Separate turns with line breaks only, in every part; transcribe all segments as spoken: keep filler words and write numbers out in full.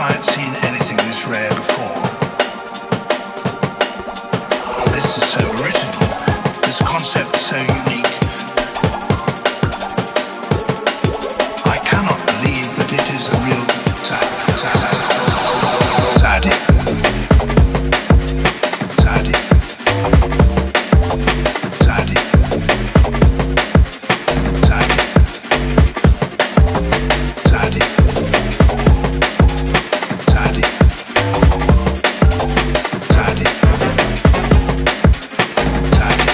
I had seen anything this rare before. This is so original, this concept so unique. I cannot believe that it is a real saddy. Saddy. Saddy. Saddy. Saddy. Saddy. Saddy. Saddy.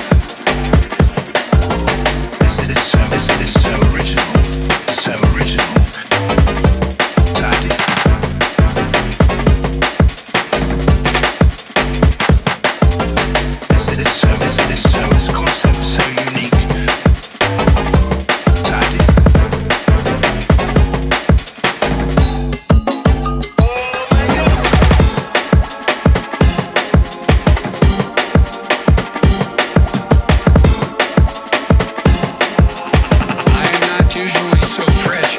This is so, this is so original, so original. Saddy. This is so, this is so, this concept so unique. Saddy.
Usually so fresh,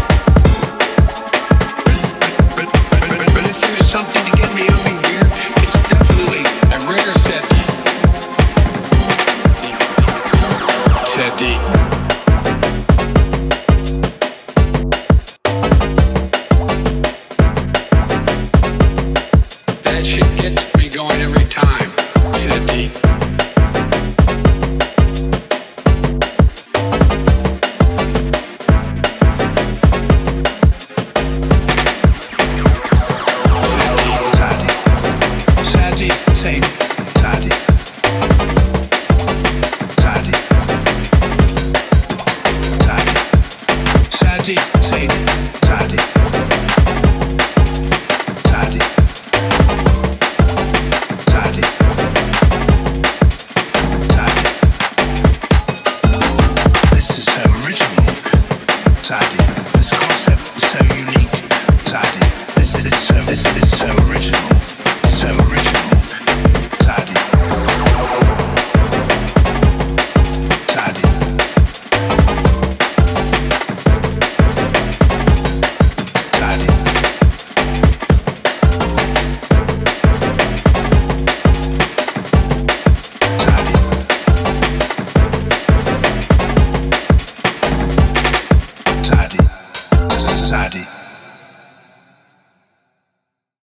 but, but, but, but if there's something to get me over here, it's definitely a rare saddy. Saddy. That shit gets me going every time. Saddy.
Saddy, saddy, saddy, saddy, saddy, saddy, saddy, saddy, saddy. This is so original, saddy. This concept is so unique, saddy. This is so, this is so original, so original. Saddy. Saddy. Saddy. Saddy. Saddy. Saddy.